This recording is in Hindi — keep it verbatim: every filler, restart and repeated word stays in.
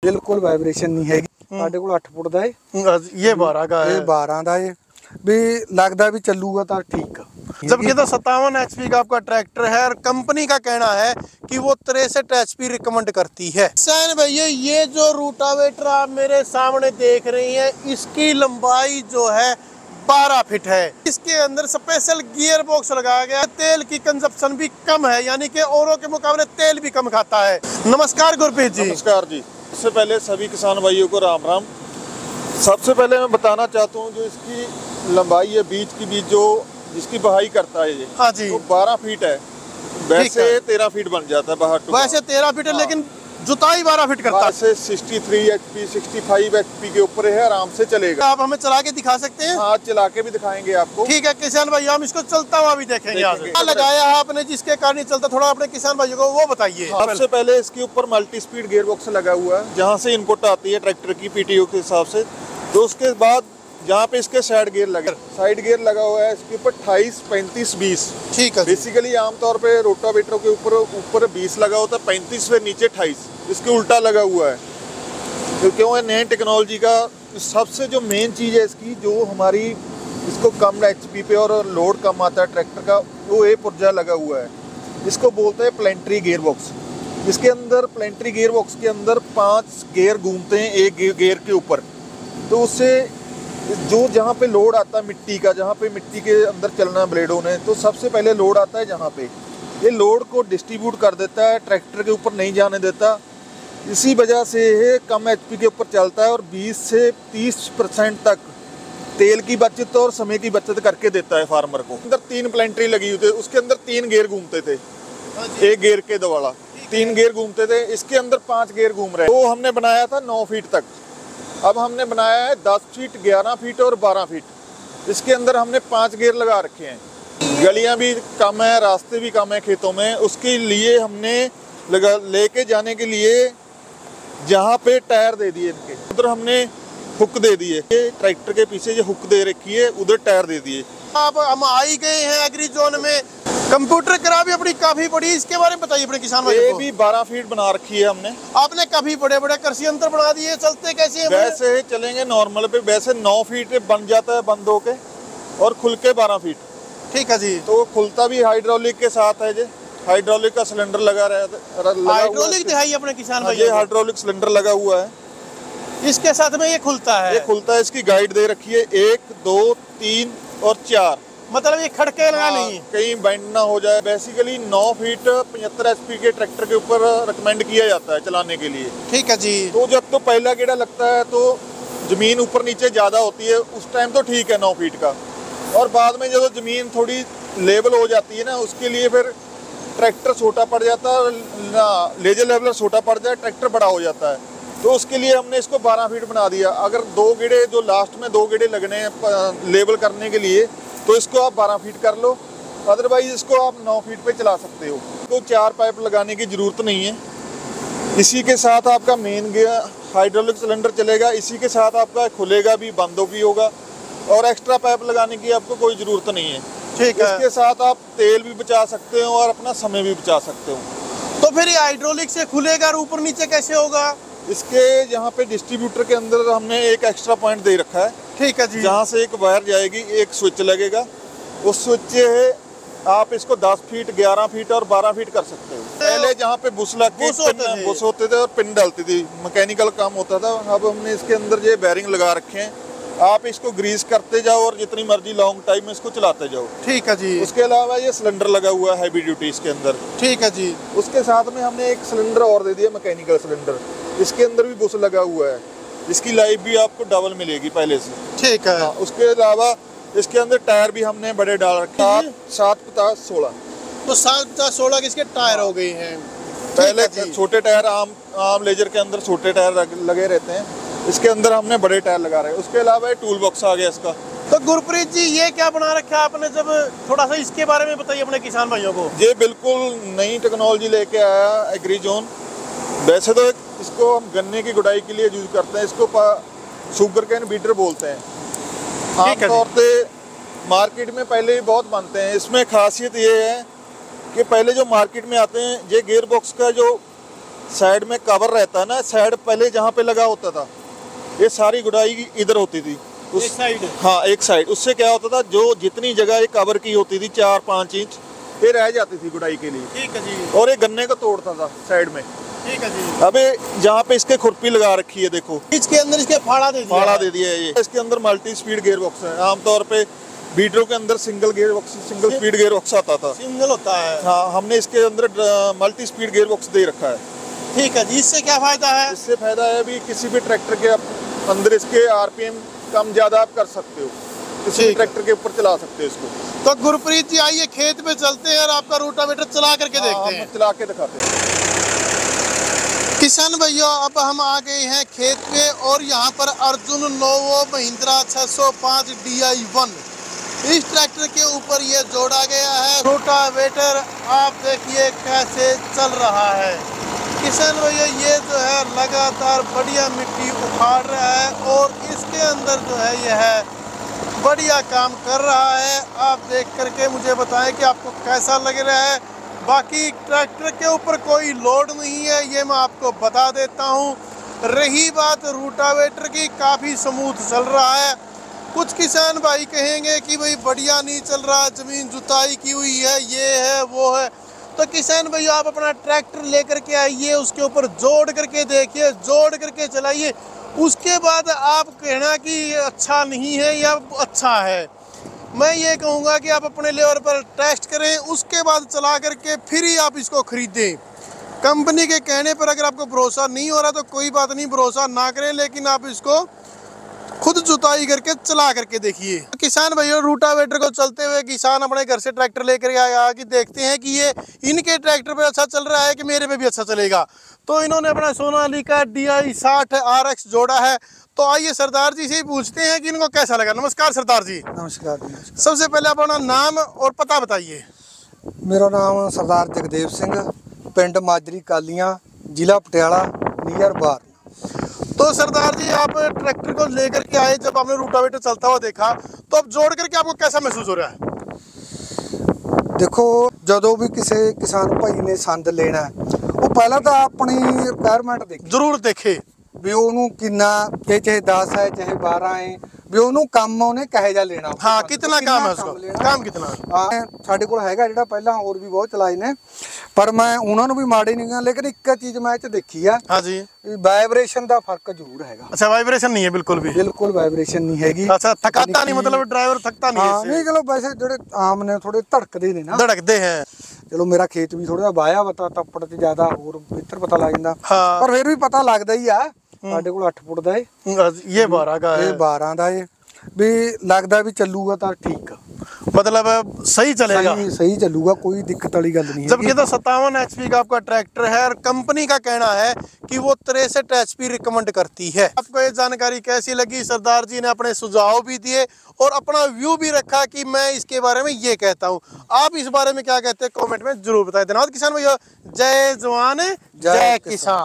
बिल्कुल वाइब्रेशन नहीं हैगी। ਸਾਡੇ ਕੋਲ ਅੱਠ ਫੁੱਟ ਦਾ ਏ, ये बारह का है। ਇਹ ਬਾਰਾਂ ਦਾ ਏ, ਵੀ ਲੱਗਦਾ भी चलूगा तो ठीक। जबकि तो सत्तावन एचपी का आपका ट्रैक्टर है और कंपनी का कहना है कि वो तिरसठ एचपी रिकमेंड करती है। सैन भैया ये जो रूटावेटर आप मेरे सामने देख रही हैं, इसकी लंबाई जो है बारह फीट है। इसके अंदर स्पेशल गियर बॉक्स लगाया गया है। तेल की कंजप्शन भी कम है, यानी कि औरों के मुकाबले तेल भी कम खाता है। नमस्कार गुरप्रीत जी। नमस्कार जी। सबसे पहले सभी किसान भाइयों को राम राम। सबसे पहले मैं बताना चाहता हूँ जो इसकी लंबाई है, बीच की बीच जो जिसकी बहाई करता है ये, हाँ जी, तो बारह फीट है। वैसे तेरह फीट बन जाता है बाहर, वैसे तेरह फीट है, लेकिन जुताई बारह फीट करता है। से तिरसठ एचपी पैंसठ एचपी के ऊपर है, आराम से चलेगा। आप हमें चला के दिखा सकते हैं? हाँ, चला के भी दिखाएंगे आपको। ठीक है किसान भाई, हम इसको चलता हुआ भी देखेंगे। क्या लगाया है आपने जिसके कारण चलता, थोड़ा अपने किसान भाइयों को वो बताइए। सबसे पहले इसके ऊपर मल्टी स्पीड गियर बॉक्स लगा हुआ है, जहाँ से इनपुट आती है ट्रैक्टर की पीटीओ के हिसाब से। तो उसके बाद जहाँ पे इसके साइड गियर लगे, साइड गियर लगा हुआ है इसके ऊपर अट्ठाईस पैंतीस बीस। ठीक है। बेसिकली आमतौर पे रोटावेटरों के ऊपर ऊपर बीस लगा होता है, पैंतीस से नीचे अट्ठाईस, इसके उल्टा लगा हुआ है। तो क्यों है, नई टेक्नोलॉजी का सबसे जो मेन चीज़ है इसकी, जो हमारी इसको कम एचपी पे और लोड कम आता है ट्रैक्टर का, वो ये पुर्जा लगा हुआ है। इसको बोलते हैं प्लेंट्री गियर बॉक्स। इसके अंदर प्लेंट्री गियर बॉक्स के अंदर पाँच गियर घूमते हैं एक गियर के ऊपर। तो उससे जो जहाँ पे लोड आता है मिट्टी का, जहाँ पे मिट्टी के अंदर चलना है ब्लेडों ने, तो सबसे पहले लोड आता है जहाँ पे, ये लोड को डिस्ट्रीब्यूट कर देता है, ट्रैक्टर के ऊपर नहीं जाने देता। इसी वजह से ये कम एचपी के ऊपर चलता है और बीस से तीस परसेंट तक तेल की बचत और समय की बचत करके देता है फार्मर को। अंदर तीन प्लेंट्री लगी हुई थी, उसके अंदर तीन गियर घूमते थे, एक गियर के द्वारा तीन गियर घूमते थे। इसके अंदर पाँच गियर घूम रहे हैं। तो हमने बनाया था नौ फीट तक, अब हमने बनाया है दस फीट, ग्यारह फीट और बारह फीट। इसके अंदर हमने पांच गियर लगा रखे हैं। गलियां भी कम है, रास्ते भी कम है खेतों में, उसके लिए हमने लगा लेके जाने के लिए जहाँ पे टायर दे दिए इनके, उधर हमने हुक दे दिए। ट्रैक्टर के पीछे जो हुक दे रखी है, उधर टायर दे दिए। अब हम आई गए हैं एग्री जोन में। कंप्यूटर करा भी अपनी काफी बड़ी, इसके बारे में बताइए अपने किसान भाइयों को। ये भी बारह फीट बना रखी है हमने। आपने काफी बड़े बड़े कृषि यंत्र बना दिए, चलते कैसे हैं? वैसे चलेंगे नॉर्मल पे, वैसे नौ फीट बन जाता है बंद होके, और खुल के बारह फीट। ठीक है जी। तो खुलता भी हाइड्रोलिक के साथ है जी, हाइड्रोलिक का सिलेंडर लगा रहता है। हाइड्रोलिक दिखाइए अपने किसान भाई। ये हाइड्रोलिक सिलेंडर लगा हुआ है, इसके साथ में ये खुलता है। ये खुलता है। इसकी गाइड दे रखी है, एक दो तीन और चार, मतलब ये खड़के लगा नहीं, कहीं बैंड ना हो जाए। बेसिकली नौ फीट पचहत्तर एचपी के ट्रैक्टर के ऊपर रिकमेंड किया जाता है चलाने के लिए। ठीक है जी। तो जब तो पहला गेड़ा लगता है तो जमीन ऊपर नीचे ज्यादा होती है, उस टाइम तो ठीक है नौ फीट का, और बाद में जब जमीन थोड़ी लेवल हो जाती है ना, उसके लिए फिर ट्रैक्टर छोटा पड़ जाता है, लेजर लेवलर छोटा पड़ जाए, ट्रैक्टर बड़ा हो जाता है। तो उसके लिए हमने इसको बारह फीट बना दिया। अगर दो गेड़े जो लास्ट में दो गेड़े लगने हैं लेवल करने के लिए, तो इसको आप बारह फीट कर लो, अदरवाइज इसको आप नौ फीट पे चला सकते हो। तो चार पाइप लगाने की ज़रूरत नहीं है। इसी के साथ आपका मेन गियर हाइड्रोलिक सिलेंडर चलेगा, इसी के साथ आपका खुलेगा भी, बंद भी होगा, और एक्स्ट्रा पाइप लगाने की आपको कोई ज़रूरत नहीं है। ठीक है। इसके साथ आप तेल भी बचा सकते हो और अपना समय भी बचा सकते हो। तो फिर ये हाइड्रोलिक से खुलेगा और ऊपर नीचे कैसे होगा? इसके यहाँ पे डिस्ट्रीब्यूटर के अंदर हमने एक एक्स्ट्रा पॉइंट दे रखा है। ठीक है जी। जहाँ से एक वायर जाएगी, एक स्विच लगेगा, उस स्विच से आप इसको दस फीट, ग्यारह फीट और बारह फीट कर सकते हो। पहले जहाँ पे बुश लग के बुश होते थे और पिन डालती थी, मैकेनिकल काम होता था। अब हमने इसके अंदर ये बेरिंग लगा रखे हैं, आप इसको ग्रीस करते जाओ और जितनी मर्जी लॉन्ग टाइम में इसको चलाते जाओ। ठीक है जी। उसके अलावा ये सिलेंडर लगा हुआ है हैवी ड्यूटी इसके अंदर। ठीक है जी। उसके साथ में हमने एक सिलेंडर और दे दिया, मैकेनिकल सिलेंडर। इसके अंदर भी बुश लगा हुआ है, इसकी लाइफ भी आपको डबल मिलेगी पहले से। ठीक है। उसके अलावा इसके अंदर टायर भी हमने बड़े डाल रखे हैं, सात पचास सोलह। तो सात पचास सोलह के इसके टायर हो गए हैं। पहले छोटे टायर आम आम लेजर के अंदर छोटे टायर लगे रहते हैं, इसके अंदर हमने बड़े टायर लगा रहे हैं। उसके अलावा टूल बॉक्स आ गया इसका। तो गुरप्रीत जी ये क्या बना रखा है आपने, जब थोड़ा सा इसके बारे में बताइए अपने किसान भाइयों को। ये बिल्कुल नई टेक्नोलॉजी लेके आया एग्री जोन। वैसे तो इसको हम गन्ने की गुड़ाई के लिए यूज करते हैं, इसको शुगर कैन बीटर बोलते हैं। आमतौर पे मार्केट में पहले ही बहुत बनते हैं। इसमें खासियत ये है कि पहले जो मार्केट में आते हैं, ये गियर बॉक्स का जो साइड में कवर रहता है ना, साइड पहले जहाँ पे लगा होता था ये सारी गुड़ाई इधर होती थी उस एक साइड। हाँ एक साइड। उससे क्या होता था, जो जितनी जगह ये कवर की होती थी चार पाँच इंच ये रह जाती थी गुड़ाई के लिए। ठीक है जी। और ये गन्ने को तोड़ता था साइड में। ठीक है जी। अबे जहाँ पे इसके खुरपी लगा रखी है देखो, इसके अंदर इसके फाड़ा दे दिया। फाड़ा दे दिया है ये। इसके अंदर मल्टी स्पीड गियर बॉक्स है। आमतौर पे बीटरों के अंदर single gear box single speed gear box आता था। सिंगल होता है। हाँ, हमने इसके अंदर मल्टी स्पीड गियर बॉक्स दे रखा है। ठीक है जी। इससे क्या फायदा है? इससे फायदा है भी किसी भी ट्रैक्टर के आप अंदर इसके आरपीएम कम ज्यादा आप कर सकते हो, किसी भी ट्रैक्टर के ऊपर चला सकते हो इसको। तो गुरप्रीत जी आइए खेत में चलते हैं और आपका रोटावेटर चला करके हाँ, देखते हम हैं। चला के दिखाते हैं। किसान भैया अब हम आ गए हैं खेत पे और यहाँ पर अर्जुन नोवो महिंद्रा छह सौ पाँच डी आई वन इस ट्रैक्टर के ऊपर ये जोड़ा गया है। रोटावेटर आप देखिए कैसे चल रहा है। किसान भैया ये जो है लगातार बढ़िया मिट्टी उखाड़ रहा है और इसके अंदर जो है यह है बढ़िया काम कर रहा है। आप देख करके मुझे बताएं कि आपको कैसा लग रहा है। बाकी ट्रैक्टर के ऊपर कोई लोड नहीं है, ये मैं आपको बता देता हूँ। रही बात रूटावेटर की, काफ़ी स्मूथ चल रहा है। कुछ किसान भाई कहेंगे कि भाई बढ़िया नहीं चल रहा, ज़मीन जुताई की हुई है, ये है वो है। तो किसान भाई आप अपना ट्रैक्टर लेकर के आइए, उसके ऊपर जोड़ करके देखिए, जोड़ करके चलाइए, उसके बाद आप कहना कि अच्छा नहीं है या अच्छा है। मैं ये कहूँगा कि आप अपने लेवल पर टेस्ट करें, उसके बाद चला करके फिर ही आप इसको खरीदें। कंपनी के कहने पर अगर आपको भरोसा नहीं हो रहा तो कोई बात नहीं, भरोसा ना करें, लेकिन आप इसको खुद जुताई करके चला करके देखिए। किसान भाइयों रूटावेटर को चलते हुए किसान अपने घर से ट्रैक्टर लेकर आया कि देखते हैं कि ये इनके ट्रैक्टर पे अच्छा चल रहा है कि मेरे पे भी अच्छा चलेगा। तो इन्होंने अपना सोनालिका डी आई साठ आर एक्स जोड़ा है। तो आइए सरदार जी से ही पूछते हैं कि इनको कैसा लगा। नमस्कार सरदार जी। नमस्कार जी, नमस्कार। सबसे पहले अपना नाम और पता बताइए। मेरा नाम सरदार जगदेव सिंह, पिंड माजरी कालियां, जिला पटियाला, नियर बार। तो सरदार जी आप ट्रैक्टर को लेकर के आए, जब आपने रूटावेटर चलता हुआ देखा तो अब जोड़ करके आपको कैसा महसूस हो रहा है? देखो ਜਦੋਂ भी किसी किसान भाई ने संद लेना है, वो पहला तो अपनी रिक्वायरमेंट देखे, जरूर देखे ਵੀ ਉਹਨੂੰ ਕਿੰਨਾ ਤੇ ਚਾਹੇ दस है चाहे बारह है, ਵੀ ਉਹਨੂੰ ਕੰਮ ਉਹਨੇ ਕਹੇ ਜਾ ਲੈਣਾ। हाँ कितना काम है उसको, काम कितना है? ਹਾਂ ਸਾਡੇ ਕੋਲ ਹੈਗਾ ਜਿਹੜਾ ਪਹਿਲਾਂ ਹੋਰ ਵੀ ਬਹੁਤ ਚਲਾਏ ਨੇ, ਪਰ ਮੈਂ ਉਹਨਾਂ ਨੂੰ ਵੀ ਮਾੜੇ ਨਹੀਂ ਕਹਾਂ, ਲੇਕਿਨ ਇੱਕ ਚੀਜ਼ ਮੈਂ ਇਹ ਚ ਦੇਖੀ ਆ। हाँ जी। ਵਾਈਬ੍ਰੇਸ਼ਨ ਦਾ ਫਰਕ ਜ਼ਰੂਰ ਹੈਗਾ। अच्छा वाइब्रेशन नहीं है बिल्कुल भी? ਬਿਲਕੁਲ ਵਾਈਬ੍ਰੇਸ਼ਨ ਨਹੀਂ ਹੈਗੀ। अच्छा थकाता नहीं, मतलब ड्राइवर थकता नहीं ਹਾਂ है ਨਹੀਂ, इससे? ਚਲੋ ਵੈਸੇ ਜਿਹੜੇ ਆਮ ਨੇ ਥੋੜੇ ਧੜਕਦੇ ਨੇ ਨਾ। धड़कते हैं। ਚਲੋ ਮੇਰਾ ਖੇਤ ਵੀ ਥੋੜਾ ਵਾਇਆ ਪਤਾ ਤੱਪੜ ਤੇ ਜ਼ਿਆਦਾ ਹੋਰ ਬਿਹਤਰ ਪਤਾ ਲੱਗ ਜਾਂਦਾ, हाँ ਪਰ ਫਿਰ ਵੀ ਪਤਾ ਲੱਗਦਾ ਹੀ ਆ। ਸਾਡੇ ਕੋਲ ਅੱਠ ਫੁੱਟ ਦਾ ਏ, ये बारह का है, ਇਹ ਬਾਰਾਂ ਦਾ ਏ, ਵੀ ਲੱਗਦਾ ਵੀ ਚੱਲੂਗਾ ਤਾਂ ठीक ਆ, मतलब सही चलेगा। सही सही ਚੱਲੂਗਾ, कोई दिक्कत वाली गल नहीं जबकि तो सत्तावन एच पी का आपका ट्रैक्टर है और कंपनी का कहना है कि वो तिरसठ एच पी रिकमेंड करती है। आपको ये जानकारी कैसी लगी? सरदार जी ने अपने सुझाव भी दिए और अपना व्यू भी रखा कि मैं इसके बारे में ये कहता हूँ। आप इस बारे में क्या कहते हैं कमेंट में जरूर बताएं। धन्यवाद किसान भैया। जय जवान जय किसान।